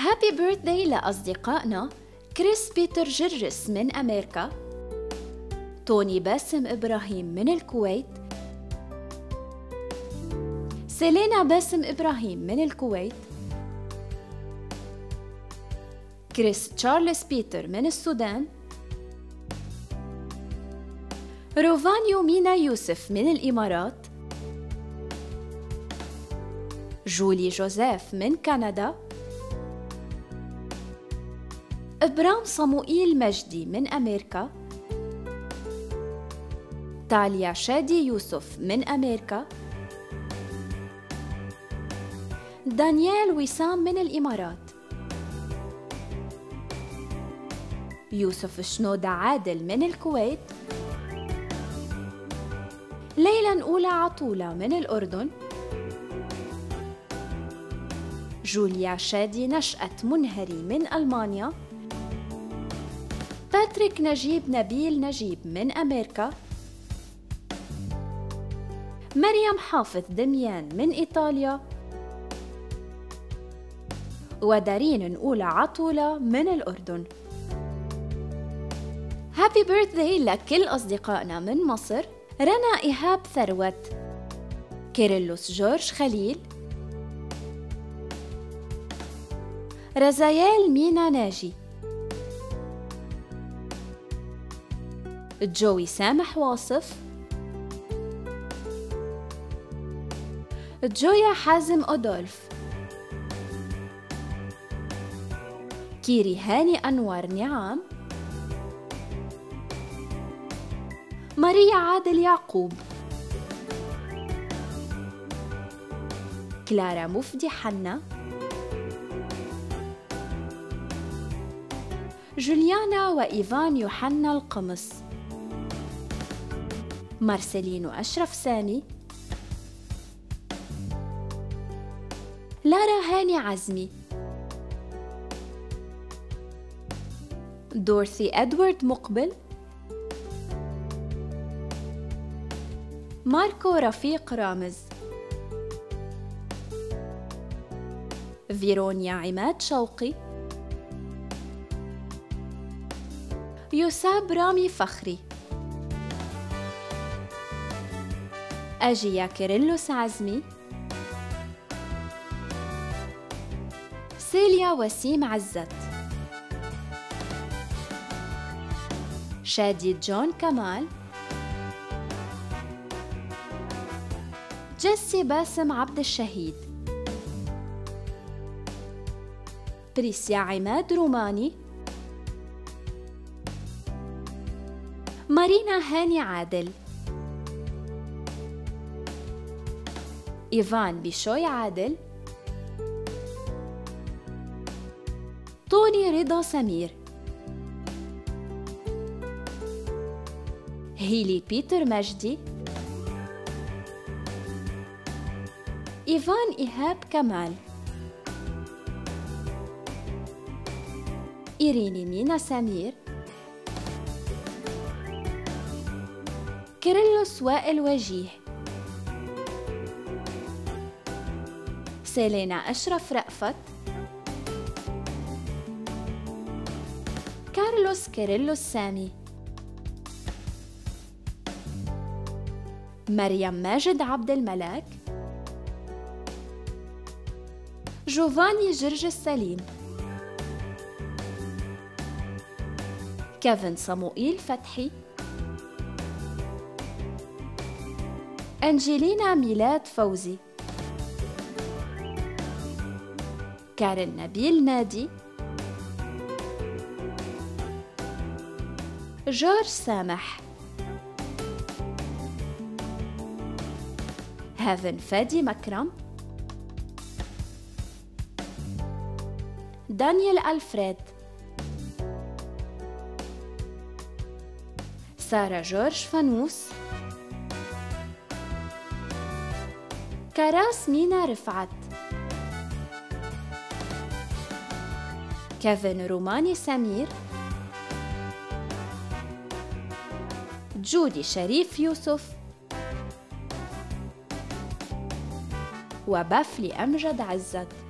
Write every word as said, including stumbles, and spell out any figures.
هابي بيرثداي لأصدقائنا كريس بيتر جرجس من أمريكا، توني باسم إبراهيم من الكويت، سيلينا باسم إبراهيم من الكويت، كريس تشارلز بيتر من السودان، روفانيو مينا يوسف من الإمارات، جولي جوزيف من كندا، إبرام صموئيل مجدي من أمريكا، تاليا شادي يوسف من أمريكا، دانيال وسام من الإمارات، يوسف شنودة عادل من الكويت، ليلى نقولة عطولة من الأردن، جوليا شادي نشأت منهري من ألمانيا، باتريك نجيب نبيل نجيب من أمريكا، مريم حافظ دميان من إيطاليا، ودارين نقولة عطولة من الأردن. هابي بيرثداي لكل أصدقائنا من مصر: رنا إيهاب ثروت، كيرلس جورج خليل، رزايال مينا ناجي، جوي سامح واصف، جويا حازم أودولف، كيري هاني أنور نعام، ماريا عادل يعقوب، كلارا مفدي حنا، جوليانا وإيفان يوحنا القمص، مارسيلينو أشرف سامي، لارا هاني عزمي، دورثي أدوارد مقبل، ماركو رفيق رامز، فيرونيا عماد شوقي، يوساب رامي فخري، أجيا كيرلس عزمي، سيليا وسيم عزت، شادي جون كمال، جيسي باسم عبد الشهيد، بريسيا عماد روماني، مارينا هاني عادل، إيفان بيشوي عادل، طوني رضا سمير، هيلي بيتر مجدي، إيفان إيهاب كمال، إيريني مينا سمير، كيرلس وائل وجيه، سيلينا أشرف رأفت، كارلوس كيرلس سامي، مريم ماجد عبد الملاك، جوفاني جرجس سليم، كيفن صموئيل فتحي، أنجلينا ميلاد فوزي، كارن نبيل نادي، جورج سامح، هافن فادي مكرم، دانيال ألفريد، سارة جورج فانوس، كراس مينا رفعت، كيفن روماني سمير، جودي شريف يوسف، وبافلي أمجد عزت.